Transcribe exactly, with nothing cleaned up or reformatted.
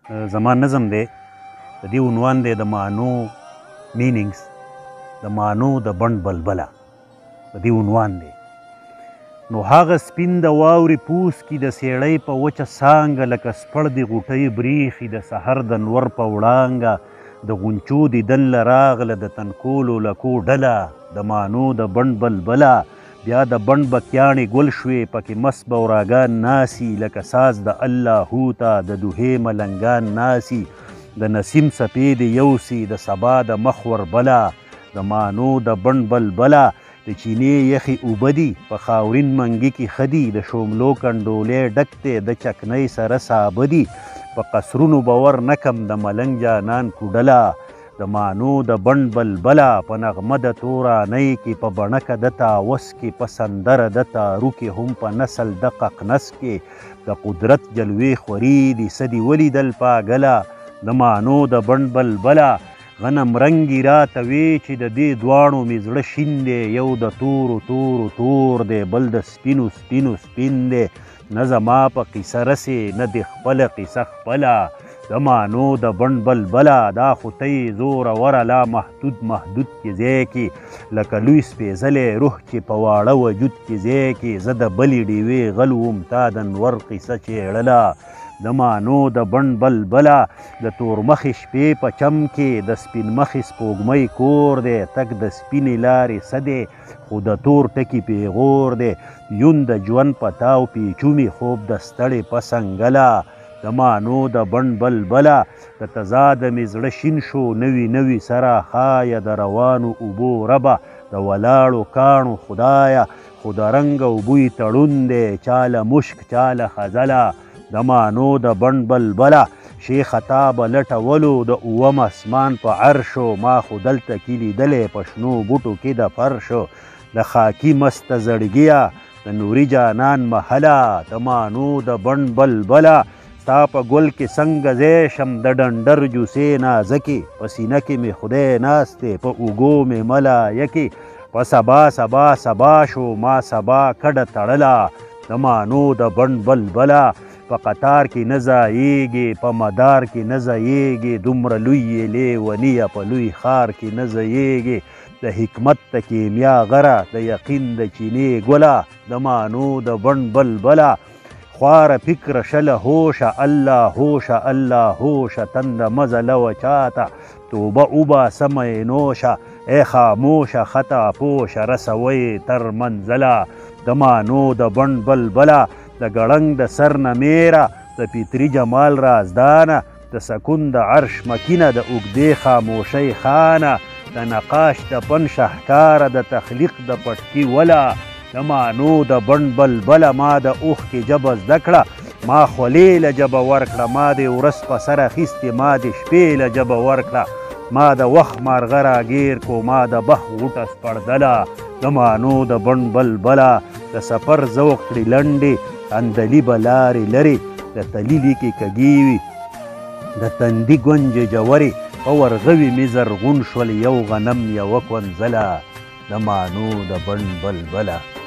زما نظم دی د دې عنوان دی د معنو مینینګس د معنو د بڼ بلبله د دې عنوان دی. نو هغه سپین د واورې پوس کې د سیړۍ په وچه څانګه لکه سپړ د غوټۍ بریښي د سحر د نور په وړانګه د غونچو دیدن له راغله د تنکولو لکو ډله د معنو د بڼ بلبله بیا د بڼ بکیاڼې ګل شوې پکې مس بوراګان ناسي لکه ساز د الله ته د دوهې ملنګان ناسي د نسیم څپې د یوسي د سبا د مخ وربله د معنو د بڼ بلبله د چینې یخې اوبه دي په خاورین منګي کې ښه دي د شوملو کنډولې ډک دی د چکنۍ سره سابه دي په قصرونو باور نه کم د ملنګ جانان کوډله د معنو د بڼ بلبله په نغمه د تورانۍ کې په بڼکه د تاوس کې په سندره د تارو کې هم په نسل د ققنس کې د قدرت جلوې خوري دي څه دي ولیدل پاګله د معنو د بڼ بلبله غنم رنګي راته وی چې د دې دواړو مې زړه شین دی یو د تورو تورو تور دی بل د سپینو سپینو سپین دی نه زما په قیصه رسې نه د خپله قیصه خپله د معنو د بڼ بلبله دا خو ته یې زوروره لا محدود محدود کې ځای کې لکه لوی سپېڅلی روح چې په واړه وجود کې ځای کې زه د بلې ډیوې غل وم تا د نور قیصه چیړله د معنو د بڼ بلبله د تورمخې شپې په چم کې د سپین مخې سپوږمۍ کور دی تک د سپینې لارې څه دی خو د تور ټکي پیغور دی یون د ژوند په تاو پیچومي خوب د ستړې په سنګله د معنو د بڼ بلبله د تضاده مې زړه شین شو نوي نوي سره خایه د روانو اوبو ربه د ولاړو کاڼو خدایه خو د رنګ او بوی تړون دی چاله مشک چاله خزله د معنو د بڼ بلبله شیخ تابه لټولو د اووم اسمان په عرشو ما خو دلته کې لیدلی په شنو بوټو کې د فرشو د خاکي مسته زړګیه د نوري جانان محله د معنو د بڼ بلبله ستا په ګل کې څنګه ځای شم د ډنډر جوسې نازکې په سینه کې مې خدای ناست دی په اوږو مې ملایکې په سبا سبا سبا شو ما سبا کډه تړله د معنو د بڼ بلبله په قطار کې نه ځایېږي په مدار کې نه ځایېږي دومره لوی یې لیونیه په لوی ښار کې نه ځایېږي د حکمت د کیمیا غره د یقین د چینې ګله د معنو د بڼ بلبله خواره فکر شله هوشه الله هوشه الله هوشه تنده مزه لوه چاته توبه وباسمه یې نوشه ای خاموشه خطا پوشه رسوی تر منزله د معنو د بڼ بلبله د ګړنګ د سر نه میره د فطري جمال رازدانه د سکون د عرش مکینه د اوږدې خاموشۍ خانه د نقاش د پن شهکاره د تخلیق د پټکي وله د معنو د بڼ بلبله ما د اوښکې ژبه زده کړه ما خولې له ژبه ورکړه ما د ورځ په سر اخیستې ما د شپې له ژبه ورکړه ما د وخت مارغه راګیر کو ما د بخ غوټه سپړدله د معنو د بڼ بلبله د سفر ذوق کړي لنډې اندلي به لارې لرې د تلیلي کې کږې وي د تندي ګونجې جوړې په ورغوي مې زرغون شول یو غنم یوه کونځله د معنو د بڼ بلبله